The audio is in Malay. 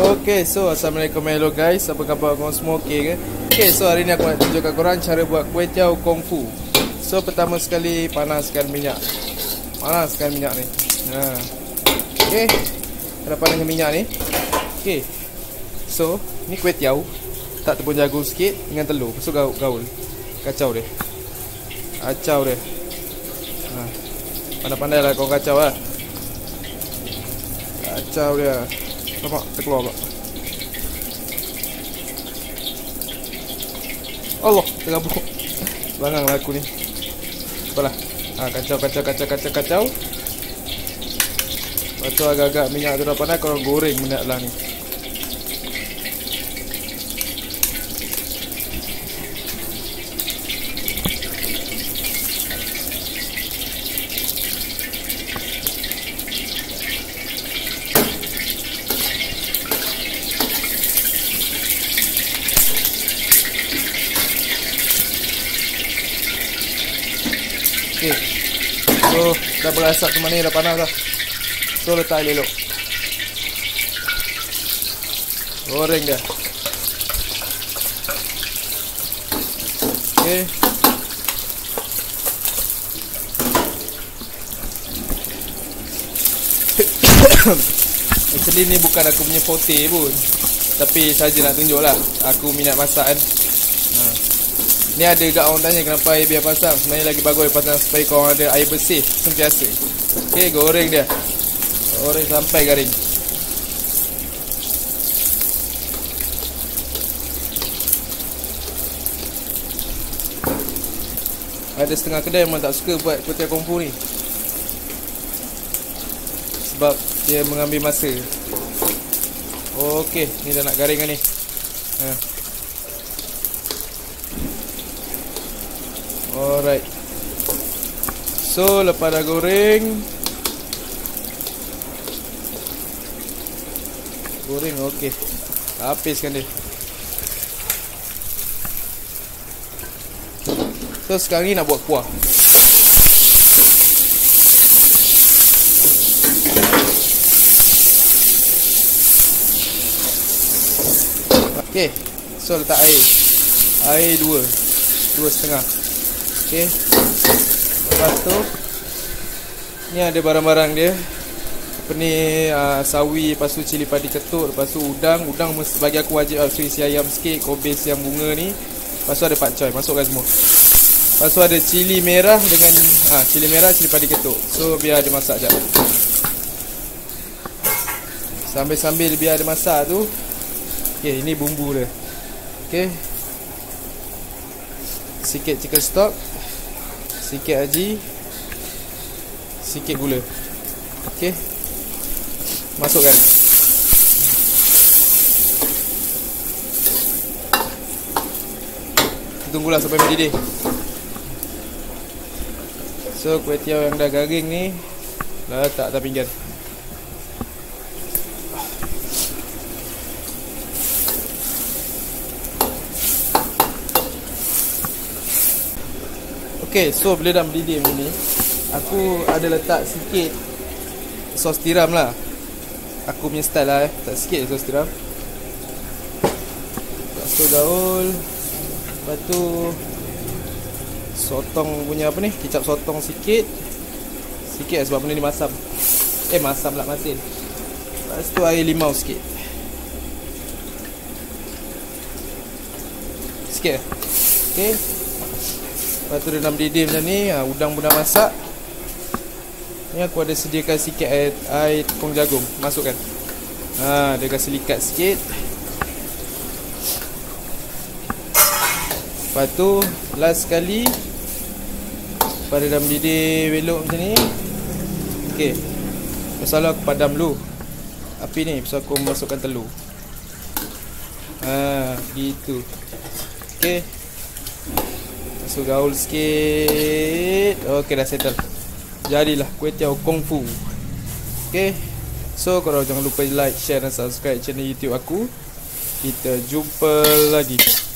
Okay, so Assalamualaikum, hello guys. Apa khabar korang semua, okay ke? Okay, so hari ni aku nak tunjukkan korang cara buat kuih tiaw kung fu. So pertama sekali panaskan minyak. Panaskan minyak ni. Okay, kita panaskan minyak ni. Okay, so ni kuih tiaw. Tak tepung jagung sikit dengan telur. Lepas tu gaul. Kacau dia. Kacau dia. Pandai-pandai lah kau kacau lah. Kacau dia. Nampak? Terkeluar pula. Allah, terabuk. Sebangang lah aku ni. Apalah. Kacau. Lepas tu agak-agak minyak tu dah panas, korang goreng minyak lah ni. Okay, so dah berasap semua ni, dah panas dah. So letak air elok. Goreng dia. Okay. Actually ni bukan aku punya pote pun, tapi saja nak tunjuk lah aku minat masak kan. Ni ada kat orang tanya kenapa air biar pasang. Sebenarnya lagi bagus air pasang supaya korang ada air bersih sentiasa. Okay, goreng dia. Goreng sampai garing. Ada setengah kedai memang tak suka buat kuih tiaw kung fu ni, sebab dia mengambil masa. Okay, ni dah nak garing kan ni. Alright. So lepas dah goreng, okey. Habiskan dia. So sekarang ni nak buat kuah. Okey. So letak air. Air 2.5. Okay. Lepas tu ni ada barang-barang dia. Apa ni, sawi, lepas tu cili padi ketuk, lepas tu udang bagi aku wajib isi ayam sikit, kobis yang bunga ni. Lepas tu ada pakcoy, masukkan semua. Lepas tu ada cili merah dengan cili padi ketuk. So biar dia masak jap. Sambil biar dia masak tu. Okay, ini bumbu dia. Okay, sikit chicken stock, sikit haji, sikit gula. Okey, masukkan. Tunggulah sampai mendidih. So kuih tiaw yang dah garing ni letak atas pinggan. Okay, so bila dah mendidih macam ni, aku ada letak sikit sos tiram lah. Aku punya style lah letak sikit sos tiram. Lepas tu gaul. Lepas tu sotong punya apa ni, kicap sotong sikit sebab benda ni masam. Masam pula, masin. Lepas tu air limau sikit. Sikit. Okay. Lepas tu dia dah mendidih macam ni, udang pun dah masak. Ni aku ada sediakan sikit air tepung jagung, masukkan. Dia kasi likat sikit. Lepas tu last sekali, lepas dia dah mendidih belok macam ni. Okay, pasal aku padam dulu api ni, pasal aku masukkan telur. Gitu. Okay, so gaul sikit. Okay, dah settle. Jadilah kuih tiaw kung fu. Okay, so korang jangan lupa like, share dan subscribe channel YouTube aku. Kita jumpa lagi.